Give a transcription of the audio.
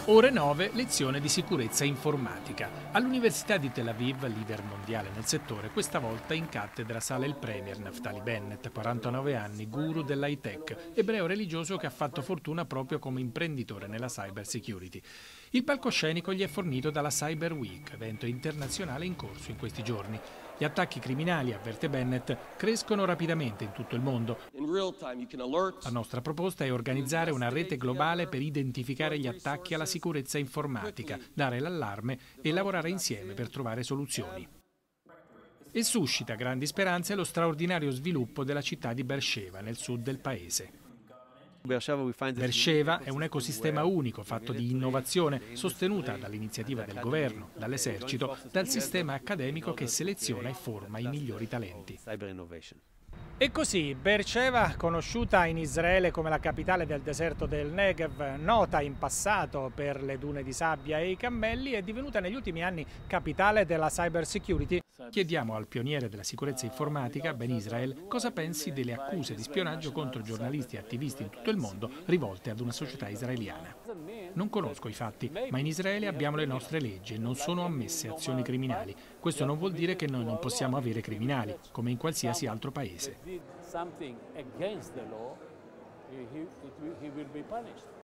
Ore 9, lezione di sicurezza informatica. All'Università di Tel Aviv, leader mondiale nel settore, questa volta in cattedra sale il premier Naftali Bennett, 49 anni, guru dell'high tech, ebreo religioso che ha fatto fortuna proprio come imprenditore nella cyber security. Il palcoscenico gli è fornito dalla Cyber Week, evento internazionale in corso in questi giorni. Gli attacchi criminali, avverte Bennett, crescono rapidamente in tutto il mondo. La nostra proposta è organizzare una rete globale per identificare gli attacchi alla sicurezza informatica, dare l'allarme e lavorare insieme per trovare soluzioni. E suscita grandi speranze lo straordinario sviluppo della città di Beersheva, nel sud del paese. Beersheva è un ecosistema unico fatto di innovazione sostenuta dall'iniziativa del governo, dall'esercito, dal sistema accademico che seleziona e forma i migliori talenti. E così Beersheva, conosciuta in Israele come la capitale del deserto del Negev, nota in passato per le dune di sabbia e i cammelli, è divenuta negli ultimi anni capitale della cyber security. Chiediamo al pioniere della sicurezza informatica, Ben Israel, cosa pensi delle accuse di spionaggio contro giornalisti e attivisti in tutto il mondo rivolte ad una società israeliana. Non conosco i fatti, ma in Israele abbiamo le nostre leggi e non sono ammesse azioni criminali. Questo non vuol dire che noi non possiamo avere criminali, come in qualsiasi altro paese.